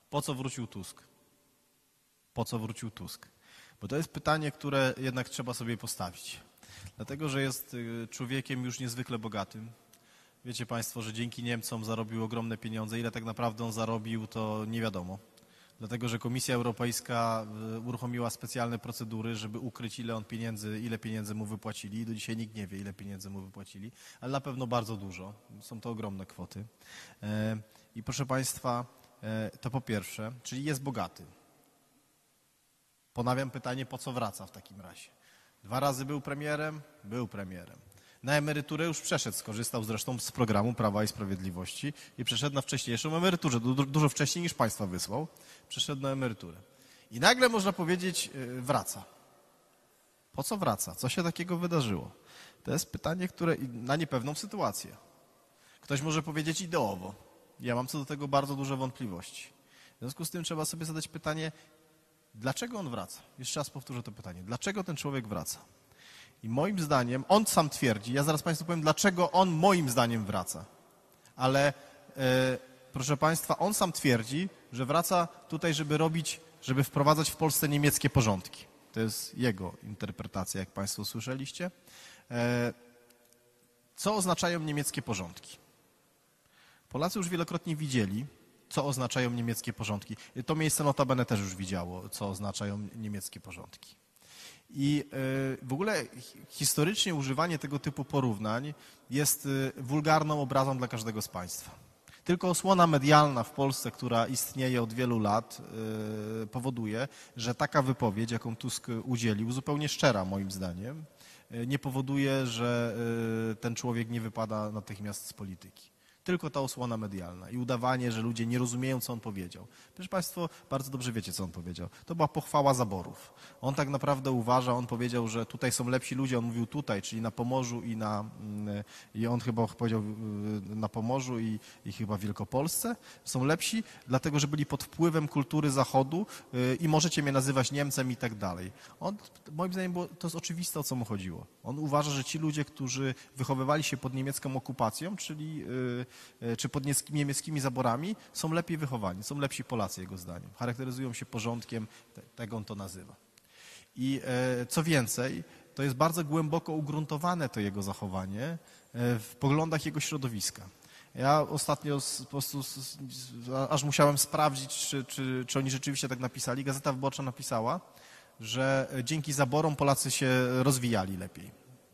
Po co wrócił Tusk? Po co wrócił Tusk? Bo to jest pytanie, które jednak trzeba sobie postawić. Dlatego, że jest człowiekiem już niezwykle bogatym. Wiecie Państwo, że dzięki Niemcom zarobił ogromne pieniądze. Ile tak naprawdę on zarobił, to nie wiadomo. Dlatego, że Komisja Europejska uruchomiła specjalne procedury, żeby ukryć, ile pieniędzy mu wypłacili. Do dzisiaj nikt nie wie, ile pieniędzy mu wypłacili, ale na pewno bardzo dużo. Są to ogromne kwoty. I proszę Państwa, to po pierwsze, czyli jest bogaty. Ponawiam pytanie, po co wraca w takim razie? 2 razy był premierem? Był premierem. Na emeryturę już przeszedł, skorzystał zresztą z programu Prawa i Sprawiedliwości i przeszedł na wcześniejszą emeryturę, dużo wcześniej niż państwa wysłał, przeszedł na emeryturę. I nagle można powiedzieć, wraca. Po co wraca? Co się takiego wydarzyło? To jest pytanie, które na niepewną sytuację. Ktoś może powiedzieć ideowo. Ja mam co do tego bardzo duże wątpliwości. W związku z tym trzeba sobie zadać pytanie, dlaczego on wraca? Jeszcze raz powtórzę to pytanie. Dlaczego ten człowiek wraca? I moim zdaniem, on sam twierdzi, ja zaraz Państwu powiem, dlaczego on moim zdaniem wraca. Ale proszę Państwa, on sam twierdzi, że wraca tutaj, żeby wprowadzać w Polsce niemieckie porządki. To jest jego interpretacja, jak Państwo słyszeliście. Co oznaczają niemieckie porządki? Polacy już wielokrotnie widzieli, co oznaczają niemieckie porządki. To miejsce notabene też już widziało, co oznaczają niemieckie porządki. I w ogóle historycznie używanie tego typu porównań jest wulgarną obrazą dla każdego z państwa. Tylko osłona medialna w Polsce, która istnieje od wielu lat, powoduje, że taka wypowiedź, jaką Tusk udzielił, zupełnie szczera moim zdaniem, nie powoduje, że ten człowiek nie wypada natychmiast z polityki. Tylko ta osłona medialna i udawanie, że ludzie nie rozumieją, co on powiedział. Przecież Państwo bardzo dobrze wiecie, co on powiedział. To była pochwała zaborów. On tak naprawdę uważa, on powiedział, że tutaj są lepsi ludzie, on mówił tutaj, czyli na Pomorzu i on chyba powiedział na Pomorzu i chyba w Wielkopolsce. Są lepsi, dlatego, że byli pod wpływem kultury Zachodu i możecie mnie nazywać Niemcem i tak dalej. Moim zdaniem to jest oczywiste, o co mu chodziło. On uważa, że ci ludzie, którzy wychowywali się pod niemiecką okupacją, czy pod niemieckimi zaborami, są lepiej wychowani, są lepsi Polacy, jego zdaniem. Charakteryzują się porządkiem, tak on to nazywa. I co więcej, to jest bardzo głęboko ugruntowane to jego zachowanie w poglądach jego środowiska. Ja ostatnio po prostu aż musiałem sprawdzić, czy oni rzeczywiście tak napisali. Gazeta Wyborcza napisała, że dzięki zaborom Polacy się rozwijali lepiej.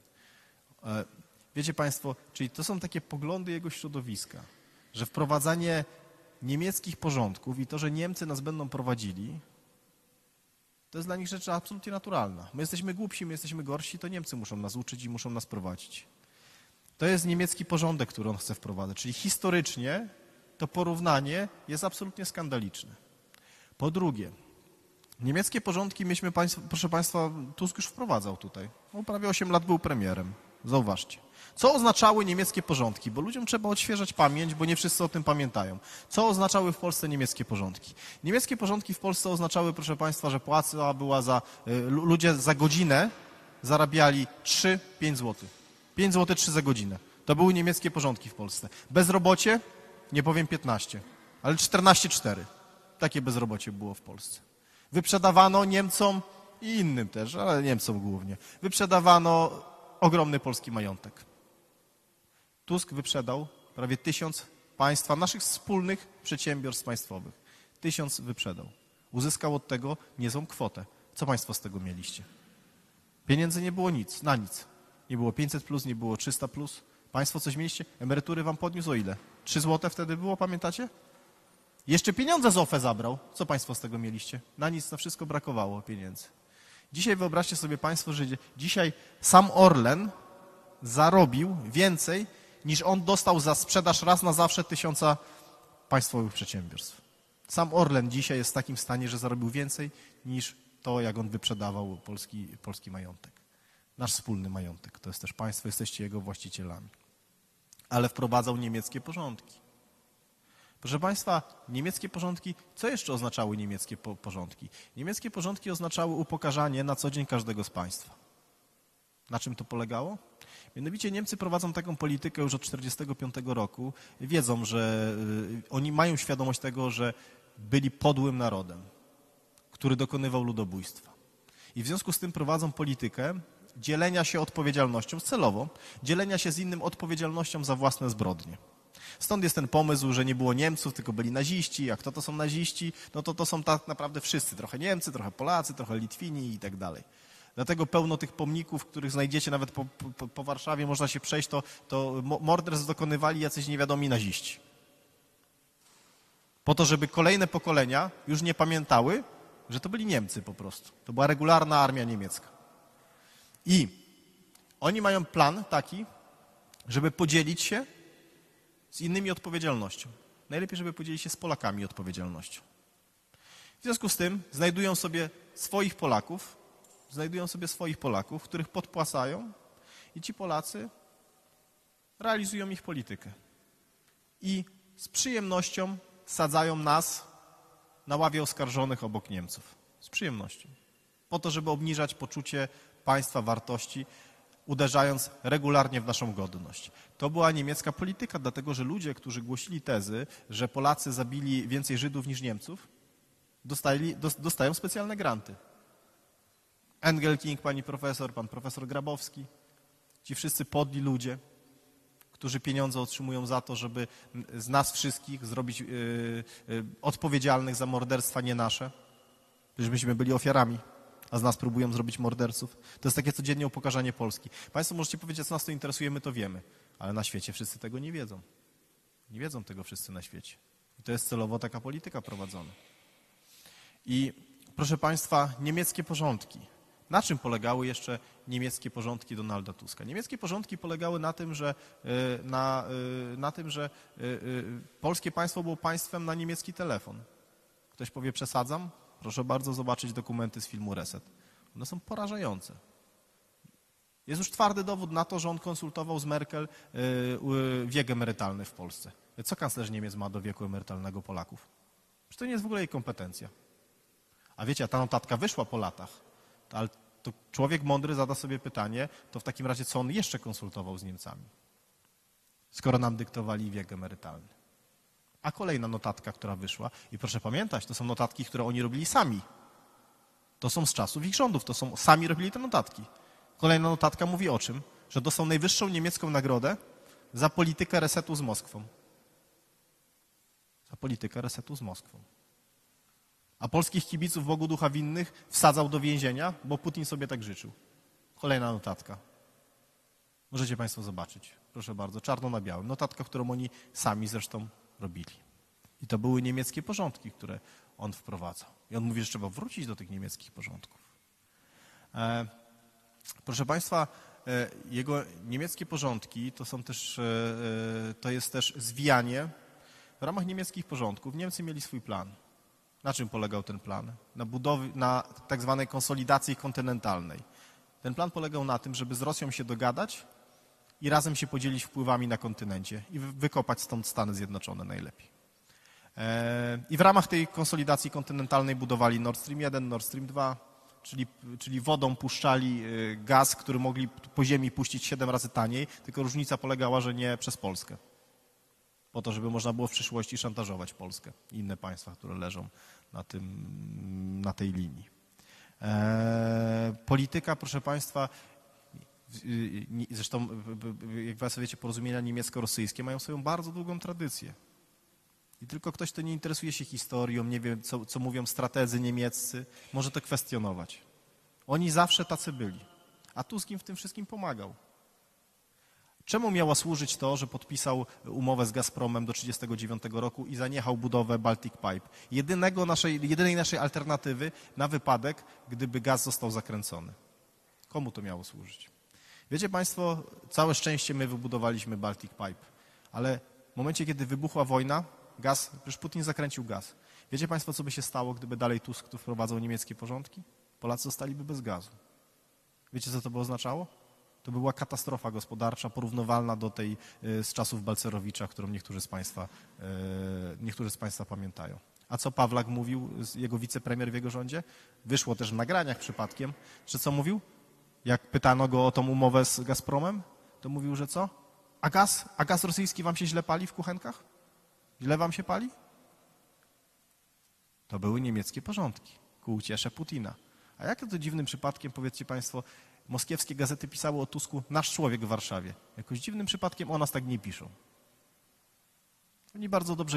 Wiecie Państwo, czyli to są takie poglądy jego środowiska, że wprowadzanie niemieckich porządków i to, że Niemcy nas będą prowadzili, to jest dla nich rzecz absolutnie naturalna. My jesteśmy głupsi, my jesteśmy gorsi, to Niemcy muszą nas uczyć i muszą nas prowadzić. To jest niemiecki porządek, który on chce wprowadzać. Czyli historycznie to porównanie jest absolutnie skandaliczne. Po drugie, niemieckie porządki proszę Państwa, Tusk już wprowadzał tutaj. On prawie 8 lat był premierem. Zauważcie. Co oznaczały niemieckie porządki? Bo ludziom trzeba odświeżać pamięć, bo nie wszyscy o tym pamiętają. Co oznaczały w Polsce niemieckie porządki? Niemieckie porządki w Polsce oznaczały, proszę Państwa, że płaca była ludzie za godzinę zarabiali 3-5 zł. 5 zł 3 za godzinę. To były niemieckie porządki w Polsce. Bezrobocie? Nie powiem 15, ale 14,4. Takie bezrobocie było w Polsce. Wyprzedawano Niemcom i innym też, ale Niemcom głównie. Wyprzedawano ogromny polski majątek. Tusk wyprzedał prawie 1000 państwa, naszych wspólnych przedsiębiorstw państwowych. 1000 wyprzedał. Uzyskał od tego niezłą kwotę. Co Państwo z tego mieliście? Pieniędzy nie było nic, na nic. Nie było 500+, nie było 300+. Państwo coś mieliście? Emerytury wam podniósł o ile? 3 zł wtedy było, pamiętacie? Jeszcze pieniądze z OFE zabrał. Co Państwo z tego mieliście? Na nic, na wszystko brakowało pieniędzy. Dzisiaj wyobraźcie sobie Państwo, że dzisiaj sam Orlen zarobił więcej, niż on dostał za sprzedaż raz na zawsze 1000 państwowych przedsiębiorstw. Sam Orlen dzisiaj jest w takim stanie, że zarobił więcej niż to, jak on wyprzedawał polski majątek. Nasz wspólny majątek. To jest też państwo, jesteście jego właścicielami. Ale wprowadzał niemieckie porządki. Proszę Państwa, niemieckie porządki, co jeszcze oznaczały niemieckie porządki? Niemieckie porządki oznaczały upokarzanie na co dzień każdego z państwa. Na czym to polegało? Mianowicie Niemcy prowadzą taką politykę już od 1945 roku. Wiedzą, że oni mają świadomość tego, że byli podłym narodem, który dokonywał ludobójstwa. I w związku z tym prowadzą politykę dzielenia się odpowiedzialnością, celowo, dzielenia się z innym odpowiedzialnością za własne zbrodnie. Stąd jest ten pomysł, że nie było Niemców, tylko byli naziści, a kto to są naziści? No to są tak naprawdę wszyscy, trochę Niemcy, trochę Polacy, trochę Litwini i tak dalej. Dlatego pełno tych pomników, których znajdziecie nawet po Warszawie, można się przejść, to morderstw dokonywali jacyś niewiadomi naziści. Po to, żeby kolejne pokolenia już nie pamiętały, że to byli Niemcy po prostu. To była regularna armia niemiecka. I oni mają plan taki, żeby podzielić się z innymi odpowiedzialnością. Najlepiej, żeby podzielić się z Polakami odpowiedzialnością. W związku z tym znajdują sobie swoich Polaków, których podpłacają i ci Polacy realizują ich politykę. I z przyjemnością sadzają nas na ławie oskarżonych obok Niemców. Z przyjemnością. Po to, żeby obniżać poczucie państwa, wartości, uderzając regularnie w naszą godność. To była niemiecka polityka, dlatego że ludzie, którzy głosili tezy, że Polacy zabili więcej Żydów niż Niemców, dostają specjalne granty. Engelking, pani profesor, pan profesor Grabowski, ci wszyscy podli ludzie, którzy pieniądze otrzymują za to, żeby z nas wszystkich zrobić odpowiedzialnych za morderstwa nie nasze, żebyśmy byli ofiarami, a z nas próbują zrobić morderców. To jest takie codziennie upokarzanie Polski. Państwo możecie powiedzieć, co nas to interesuje, my to wiemy, ale na świecie wszyscy tego nie wiedzą. Nie wiedzą tego wszyscy na świecie. I to jest celowo taka polityka prowadzona. I proszę Państwa, niemieckie porządki. Na czym polegały jeszcze niemieckie porządki Donalda Tuska? Niemieckie porządki polegały na tym, że polskie państwo było państwem na niemiecki telefon. Ktoś powie, przesadzam? Proszę bardzo zobaczyć dokumenty z filmu Reset. One są porażające. Jest już twardy dowód na to, że on konsultował z Merkel wiek emerytalny w Polsce. Co kanclerz Niemiec ma do wieku emerytalnego Polaków? Przecież to nie jest w ogóle jej kompetencja. A wiecie, a ta notatka wyszła po latach, ale to człowiek mądry zada sobie pytanie, to w takim razie co on jeszcze konsultował z Niemcami, skoro nam dyktowali wiek emerytalny. A kolejna notatka, która wyszła, i proszę pamiętać, to są notatki, które oni robili sami. To są z czasów ich rządów, sami robili te notatki. Kolejna notatka mówi o czym? Że dostał najwyższą niemiecką nagrodę za politykę resetu z Moskwą. Za politykę resetu z Moskwą. A polskich kibiców Bogu Ducha Winnych wsadzał do więzienia, bo Putin sobie tak życzył. Kolejna notatka. Możecie Państwo zobaczyć. Proszę bardzo, czarno na białym. Notatka, którą oni sami zresztą robili. I to były niemieckie porządki, które on wprowadzał. I on mówi, że trzeba wrócić do tych niemieckich porządków. Proszę Państwa, jego niemieckie porządki to jest też zwijanie w ramach niemieckich porządków. Niemcy mieli swój plan. Na czym polegał ten plan? Na tak zwanej konsolidacji kontynentalnej. Ten plan polegał na tym, żeby z Rosją się dogadać i razem się podzielić wpływami na kontynencie i wykopać stąd Stany Zjednoczone najlepiej. I w ramach tej konsolidacji kontynentalnej budowali Nord Stream 1, Nord Stream 2, czyli wodą puszczali gaz, który mogli po ziemi puścić 7 razy taniej, tylko różnica polegała, że nie przez Polskę. Po to, żeby można było w przyszłości szantażować Polskę i inne państwa, które leżą na tej linii. Polityka, proszę Państwa, zresztą, jak Państwo wiecie, porozumienia niemiecko-rosyjskie mają swoją bardzo długą tradycję. I tylko ktoś, kto nie interesuje się historią, nie wie, co mówią strategzy niemieccy, może to kwestionować. Oni zawsze tacy byli, a Tusk im w tym wszystkim pomagał. Czemu miało służyć to, że podpisał umowę z Gazpromem do 1939 roku i zaniechał budowę Baltic Pipe? Jedynej naszej alternatywy na wypadek, gdyby gaz został zakręcony. Komu to miało służyć? Wiecie Państwo, całe szczęście my wybudowaliśmy Baltic Pipe, ale w momencie, kiedy wybuchła wojna, przecież Putin zakręcił gaz. Wiecie Państwo, co by się stało, gdyby dalej Tusk tu wprowadzał niemieckie porządki? Polacy zostaliby bez gazu. Wiecie, co to by oznaczało? To by była katastrofa gospodarcza porównywalna do tej z czasów Balcerowicza, którą niektórzy z Państwa pamiętają. A co Pawlak mówił, jego wicepremier w jego rządzie? Wyszło też w nagraniach przypadkiem, że co mówił? Jak pytano go o tą umowę z Gazpromem, to mówił, że co? A gaz rosyjski wam się źle pali w kuchenkach? Źle wam się pali? To były niemieckie porządki ku uciesze Putina. A jakim to dziwnym przypadkiem, powiedzcie państwo, moskiewskie gazety pisały o Tusku nasz człowiek w Warszawie. Jakoś dziwnym przypadkiem o nas tak nie piszą. Oni bardzo dobrze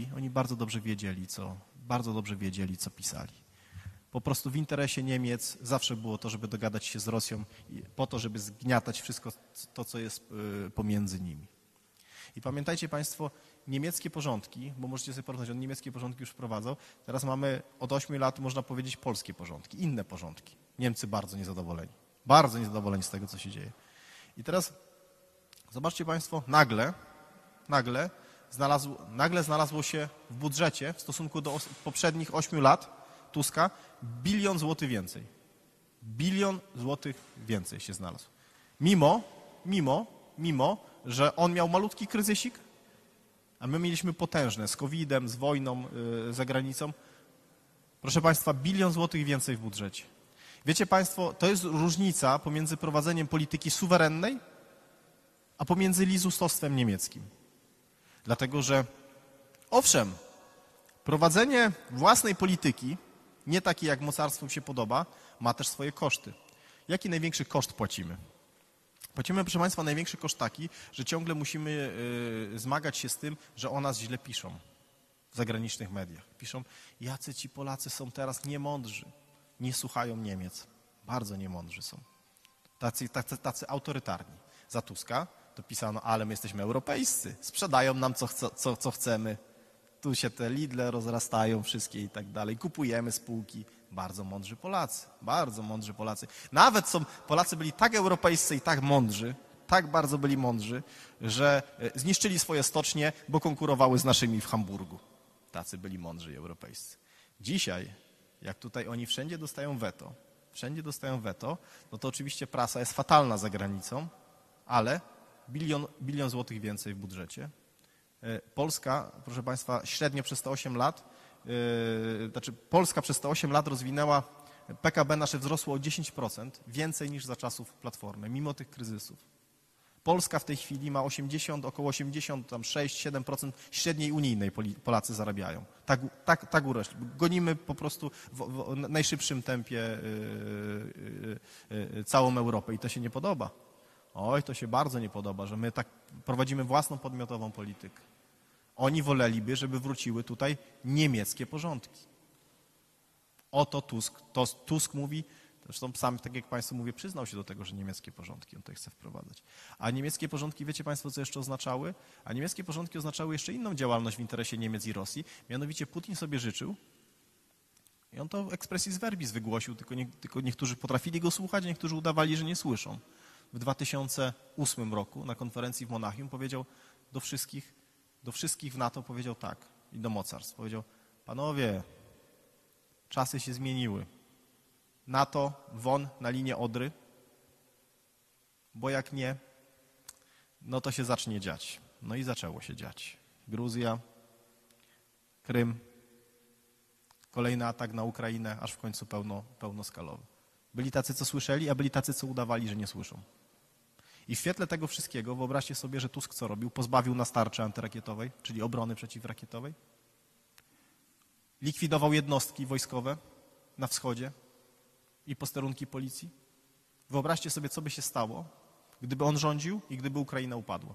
wiedzieli, co pisali. Po prostu w interesie Niemiec zawsze było to, żeby dogadać się z Rosją po to, żeby zgniatać wszystko to, co jest pomiędzy nimi. I pamiętajcie państwo, niemieckie porządki, bo możecie sobie porównać, on niemieckie porządki już wprowadzał, teraz mamy od 8 lat, można powiedzieć, polskie porządki, inne porządki. Niemcy bardzo niezadowoleni z tego, co się dzieje. I teraz zobaczcie państwo, nagle znalazło się w budżecie w stosunku do poprzednich 8 lat Tuska 1 bilion złotych więcej. 1 bilion złotych więcej się znalazł. Mimo, że on miał malutki kryzysik, a my mieliśmy potężne z COVID-em, z wojną za granicą. Proszę państwa, 1 bilion złotych więcej w budżecie. Wiecie państwo, to jest różnica pomiędzy prowadzeniem polityki suwerennej, a pomiędzy lizustostwem niemieckim. Dlatego, że owszem, prowadzenie własnej polityki, nie takiej jak mocarstwom się podoba, ma też swoje koszty. Jaki największy koszt płacimy? Płacimy, proszę państwa, największy koszt taki, że ciągle musimy zmagać się z tym, że o nas źle piszą w zagranicznych mediach. Piszą, jacy ci Polacy są teraz niemądrzy, nie słuchają Niemiec. Bardzo niemądrzy są. Tacy autorytarni. Za Tuska to pisano, ale my jesteśmy europejscy, sprzedają nam co chcemy. Tu się te Lidle rozrastają wszystkie i tak dalej. Kupujemy spółki. Bardzo mądrzy Polacy. Nawet Polacy byli tak europejscy i tak mądrzy, tak bardzo byli mądrzy, że zniszczyli swoje stocznie, bo konkurowały z naszymi w Hamburgu. Tacy byli mądrzy i europejscy. Dzisiaj, jak tutaj oni wszędzie dostają weto, no to oczywiście prasa jest fatalna za granicą, ale bilion złotych więcej w budżecie. Polska, proszę państwa, średnio przez te 8 lat, Polska przez te 8 lat rozwinęła, PKB nasze wzrosło o 10% więcej niż za czasów Platformy, mimo tych kryzysów. Polska w tej chwili ma około 86-7% średniej unijnej Polacy zarabiają. Tak urośnie. Gonimy po prostu w najszybszym tempie całą Europę i to się nie podoba. Oj, to się bardzo nie podoba, że my tak prowadzimy własną podmiotową politykę. Oni woleliby, żeby wróciły tutaj niemieckie porządki. Oto Tusk mówi, zresztą sam, tak jak państwu mówię, przyznał się do tego, że niemieckie porządki on tutaj chce wprowadzać. A niemieckie porządki, wiecie państwo, co jeszcze oznaczały? A niemieckie porządki oznaczały jeszcze inną działalność w interesie Niemiec i Rosji. Mianowicie Putin sobie życzył, i on to expressis verbis wygłosił, tylko niektórzy potrafili go słuchać, a niektórzy udawali, że nie słyszą. W 2008 roku na konferencji w Monachium powiedział do wszystkich w NATO powiedział tak, i do mocarstw powiedział, panowie, czasy się zmieniły. NATO won na linię Odry, bo jak nie, no to się zacznie dziać. No i zaczęło się dziać. Gruzja, Krym, kolejny atak na Ukrainę, aż w końcu pełnoskalowy. Byli tacy, co słyszeli, a byli tacy, co udawali, że nie słyszą. I w świetle tego wszystkiego wyobraźcie sobie, że Tusk co robił? Pozbawił nas tarczy antyrakietowej, czyli obrony przeciwrakietowej. Likwidował jednostki wojskowe na wschodzie i posterunki policji. Wyobraźcie sobie, co by się stało, gdyby on rządził i gdyby Ukraina upadła.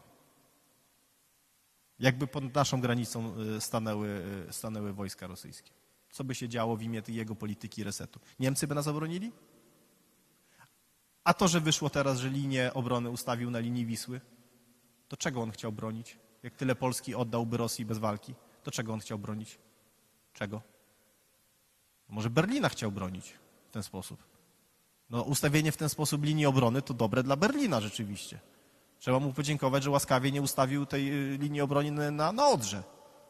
Jakby pod naszą granicą stanęły wojska rosyjskie. Co by się działo w imię jego polityki resetu? Niemcy by nas obronili? A to, że wyszło teraz, że linię obrony ustawił na linii Wisły, to czego on chciał bronić? Jak tyle Polski oddałby Rosji bez walki, to czego on chciał bronić? Czego? Może Berlina chciał bronić w ten sposób. No, ustawienie w ten sposób linii obrony to dobre dla Berlina rzeczywiście. Trzeba mu podziękować, że łaskawie nie ustawił tej linii obrony na Odrze.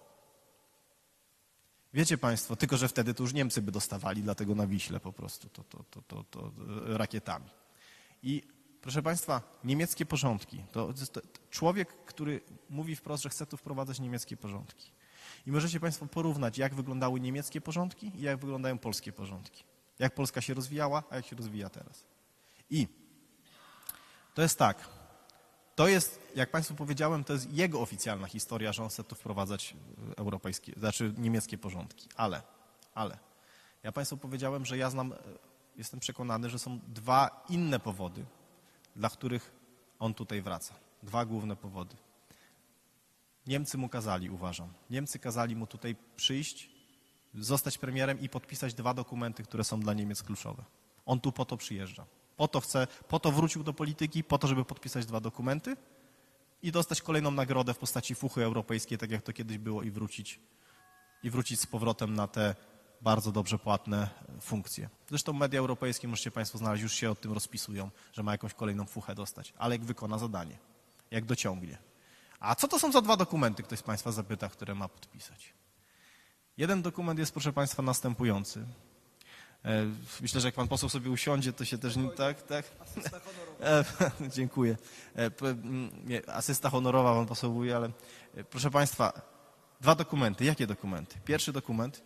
Wiecie państwo, tylko że wtedy to już Niemcy by dostawali, dlatego na Wiśle po prostu to rakietami. I proszę państwa, niemieckie porządki. To człowiek, który mówi wprost, że chce tu wprowadzać niemieckie porządki. I możecie państwo porównać, jak wyglądały niemieckie porządki i jak wyglądają polskie porządki. Jak Polska się rozwijała, a jak się rozwija teraz. I to jest tak. To jest, jak państwu powiedziałem, to jest jego oficjalna historia, że on chce tu wprowadzać niemieckie porządki. Ale ja Państwu powiedziałem, że ja jestem przekonany, że są dwa inne powody, dla których on tutaj wraca. Dwa główne powody. Niemcy mu kazali, uważam. Niemcy kazali mu tutaj przyjść, zostać premierem i podpisać dwa dokumenty, które są dla Niemiec kluczowe. On tu po to przyjeżdża. Po to wrócił do polityki, po to, żeby podpisać dwa dokumenty i dostać kolejną nagrodę w postaci fuchy europejskiej, tak jak to kiedyś było, i wrócić z powrotem na te bardzo dobrze płatne funkcje. Zresztą media europejskie, możecie Państwo znaleźć, już się o tym rozpisują, że ma jakąś kolejną fuchę dostać, ale jak wykona zadanie, jak dociągnie. A co to są za dwa dokumenty, ktoś z Państwa zapyta, które ma podpisać? Jeden dokument jest, proszę Państwa, następujący. Myślę, że jak Pan poseł sobie usiądzie, to się też... Tak? Asysta honorowa. Dziękuję. Asysta honorowa Pan poseł mówi, ale proszę Państwa, dwa dokumenty. Jakie dokumenty? Pierwszy dokument.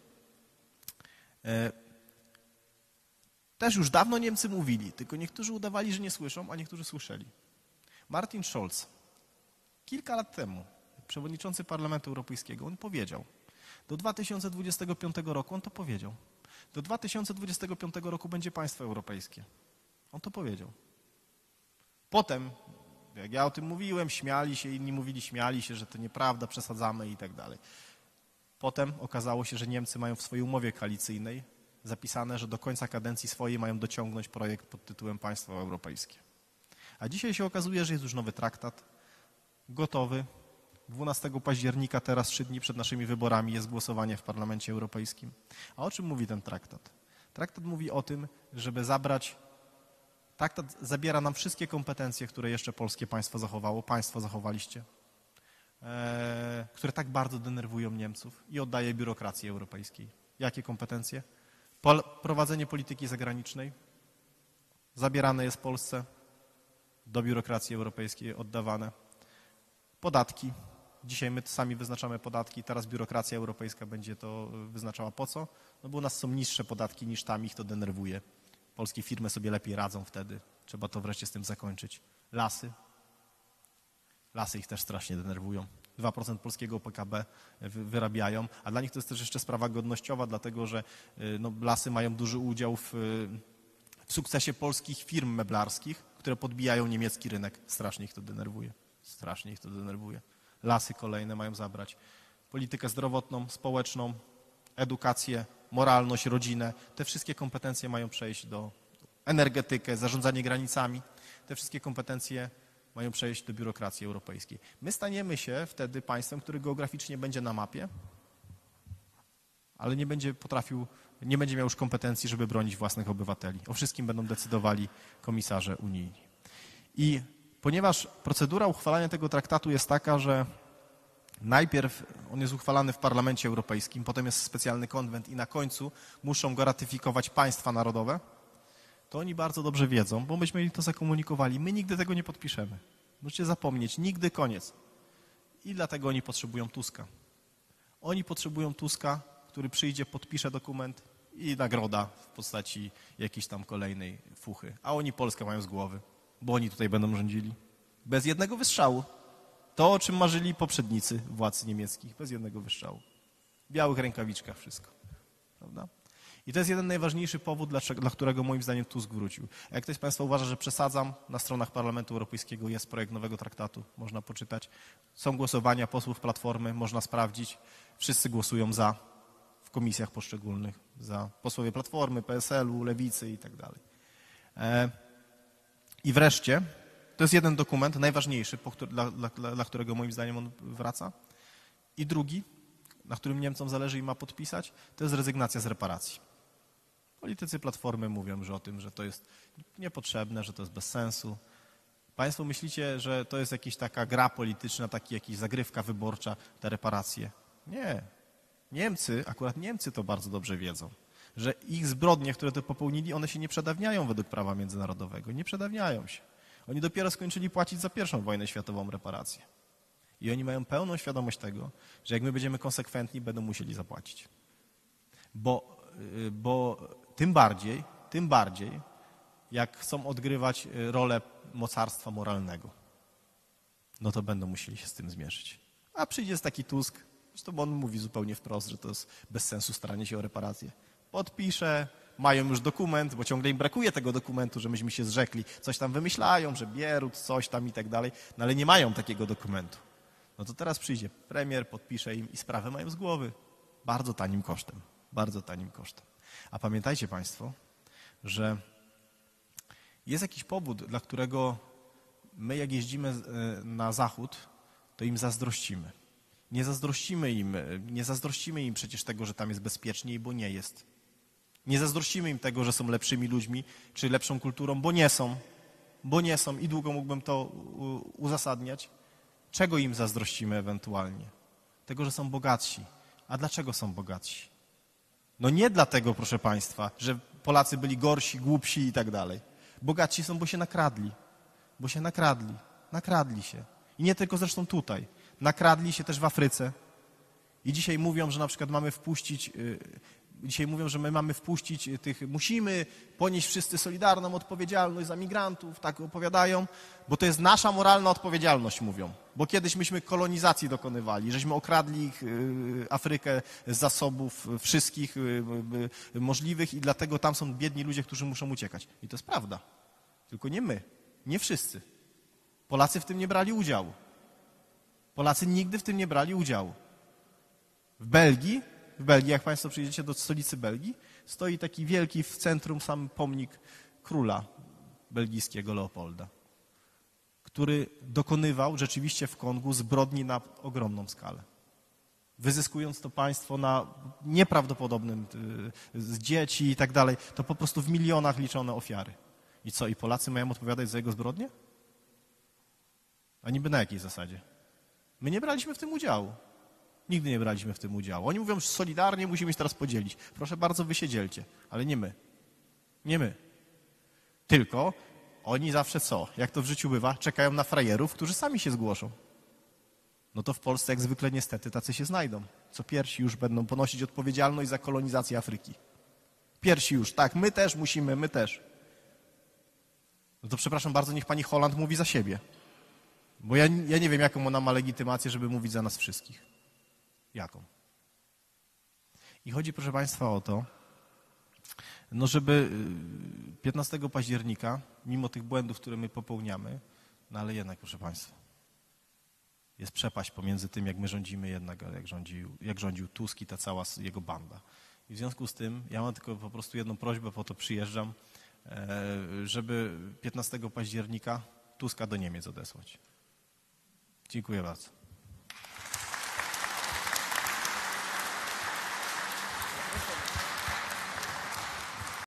Też już dawno Niemcy mówili, tylko niektórzy udawali, że nie słyszą, a niektórzy słyszeli. Martin Schulz, kilka lat temu, przewodniczący Parlamentu Europejskiego, on powiedział, do 2025 roku, on to powiedział, do 2025 roku będzie państwo europejskie. On to powiedział. Potem, jak ja o tym mówiłem, śmiali się, inni mówili, śmiali się, że to nieprawda, przesadzamy i tak dalej. Potem okazało się, że Niemcy mają w swojej umowie koalicyjnej zapisane, że do końca kadencji swojej mają dociągnąć projekt pod tytułem Państwo Europejskie. A dzisiaj się okazuje, że jest już nowy traktat, gotowy. 12 października, teraz 3 dni przed naszymi wyborami, jest głosowanie w Parlamencie Europejskim. A o czym mówi ten traktat? Traktat mówi o tym, żeby traktat zabiera nam wszystkie kompetencje, które jeszcze polskie państwo zachowało, państwo zachowaliście, które tak bardzo denerwują Niemców, i oddaje biurokracji europejskiej. Jakie kompetencje? Prowadzenie polityki zagranicznej zabierane jest Polsce, do biurokracji europejskiej oddawane. Podatki. Dzisiaj my sami wyznaczamy podatki, teraz biurokracja europejska będzie to wyznaczała. Po co? No bo u nas są niższe podatki niż tam, ich to denerwuje. Polskie firmy sobie lepiej radzą wtedy. Trzeba to wreszcie z tym zakończyć. Lasy. Lasy ich też strasznie denerwują. 2% polskiego PKB wyrabiają, a dla nich to jest też jeszcze sprawa godnościowa, dlatego że lasy mają duży udział w sukcesie polskich firm meblarskich, które podbijają niemiecki rynek. Strasznie ich to denerwuje. Strasznie ich to denerwuje. Lasy kolejne mają zabrać. Politykę zdrowotną, społeczną, edukację, moralność, rodzinę. Te wszystkie kompetencje mają przejść do energetykę, zarządzanie granicami. Te wszystkie kompetencje mają przejść do biurokracji europejskiej. My staniemy się wtedy państwem, który geograficznie będzie na mapie, ale nie będzie miał już kompetencji, żeby bronić własnych obywateli. O wszystkim będą decydowali komisarze unijni. I ponieważ procedura uchwalania tego traktatu jest taka, że najpierw on jest uchwalany w Parlamencie Europejskim, potem jest specjalny konwent i na końcu muszą go ratyfikować państwa narodowe, to oni bardzo dobrze wiedzą, bo myśmy im to zakomunikowali. My nigdy tego nie podpiszemy. Możecie zapomnieć, nigdy, koniec. I dlatego oni potrzebują Tuska. Oni potrzebują Tuska, który przyjdzie, podpisze dokument i nagroda w postaci jakiejś tam kolejnej fuchy. A oni Polskę mają z głowy, bo oni tutaj będą rządzili. Bez jednego wystrzału. To, o czym marzyli poprzednicy władz niemieckich, bez jednego wystrzału. W białych rękawiczkach wszystko. Prawda? I to jest jeden najważniejszy powód, dla którego moim zdaniem Tusk wrócił. Jak ktoś z Państwa uważa, że przesadzam, na stronach Parlamentu Europejskiego jest projekt nowego traktatu, można poczytać. Są głosowania posłów Platformy, można sprawdzić. Wszyscy głosują za w komisjach poszczególnych, za posłowie Platformy, PSL-u, Lewicy i tak dalej. I wreszcie, to jest jeden dokument, najważniejszy, dla którego moim zdaniem on wraca. I drugi, na którym Niemcom zależy i ma podpisać, to jest rezygnacja z reparacji. Politycy Platformy mówią że o tym, że to jest niepotrzebne, że to jest bez sensu. Państwo myślicie, że to jest jakaś taka gra polityczna, jakaś zagrywka wyborcza, te reparacje? Nie. Akurat Niemcy to bardzo dobrze wiedzą, że ich zbrodnie, które to popełnili, one się nie przedawniają według prawa międzynarodowego. Nie przedawniają się. Oni dopiero skończyli płacić za I wojnę światową reparacje. I oni mają pełną świadomość tego, że jak my będziemy konsekwentni, będą musieli zapłacić. Bo tym bardziej, jak chcą odgrywać rolę mocarstwa moralnego, no to będą musieli się z tym zmierzyć. A przyjdzie taki Tusk, Zresztą on mówi zupełnie wprost, że to jest bez sensu staranie się o reparacje. Podpisze, mają już dokument, bo ciągle im brakuje tego dokumentu, że myśmy się zrzekli. Coś tam wymyślają, że Bierut, coś tam i tak dalej, no ale nie mają takiego dokumentu. No to teraz przyjdzie premier, podpisze im i sprawę mają z głowy. Bardzo tanim kosztem. Bardzo tanim kosztem. A pamiętajcie Państwo, że jest jakiś powód, dla którego my jak jeździmy na zachód, to im zazdrościmy. Nie zazdrościmy im przecież tego, że tam jest bezpieczniej, bo nie jest. Nie zazdrościmy im tego, że są lepszymi ludźmi, czy lepszą kulturą, bo nie są. Bo nie są i długo mógłbym to uzasadniać. Czego im zazdrościmy ewentualnie? Tego, że są bogatsi. A dlaczego są bogatsi? No nie dlatego, proszę Państwa, że Polacy byli gorsi, głupsi i tak dalej. Bogatsi są, bo się nakradli. Bo się nakradli. Nakradli się. I nie tylko zresztą tutaj. Nakradli się też w Afryce. I dzisiaj mówią, że na przykład mamy wpuścić... Dzisiaj mówią, że my mamy wpuścić musimy ponieść wszyscy solidarną odpowiedzialność za migrantów, tak opowiadają, bo to jest nasza moralna odpowiedzialność, mówią. Bo kiedyś myśmy kolonizacji dokonywali, żeśmy okradli ich, Afrykę z zasobów wszystkich możliwych i dlatego tam są biedni ludzie, którzy muszą uciekać. I to jest prawda. Tylko nie my, nie wszyscy. Polacy w tym nie brali udziału. Polacy nigdy w tym nie brali udziału. W Belgii, jak Państwo przyjedziecie do stolicy Belgii, stoi taki wielki w centrum sam pomnik króla belgijskiego Leopolda, który dokonywał rzeczywiście w Kongu zbrodni na ogromną skalę. Wyzyskując to państwo na nieprawdopodobnym, z dzieci i tak dalej, to po prostu w milionach liczone ofiary. I co, i Polacy mają odpowiadać za jego zbrodnie? A niby na jakiej zasadzie? My nie braliśmy w tym udziału. Nigdy nie braliśmy w tym udziału. Oni mówią, że solidarnie musimy się teraz podzielić. Proszę bardzo, wy się dzielcie, ale nie my. Nie my. Tylko oni zawsze co? Jak to w życiu bywa? Czekają na frajerów, którzy sami się zgłoszą. No to w Polsce jak zwykle niestety tacy się znajdą. Co pierwsi już będą ponosić odpowiedzialność za kolonizację Afryki. Pierwsi już, tak, my też musimy, my też. No to przepraszam bardzo, niech pani Holland mówi za siebie. Bo ja nie wiem, jaką ona ma legitymację, żeby mówić za nas wszystkich. Jaką? I chodzi, proszę Państwa, o to, no żeby 15 października, mimo tych błędów, które my popełniamy, no ale jednak, proszę Państwa, jest przepaść pomiędzy tym, jak my rządzimy jednak, a jak rządził Tusk i ta cała jego banda. I w związku z tym ja mam tylko po prostu jedną prośbę, po to przyjeżdżam, żeby 15 października Tuska do Niemiec odesłać. Dziękuję bardzo.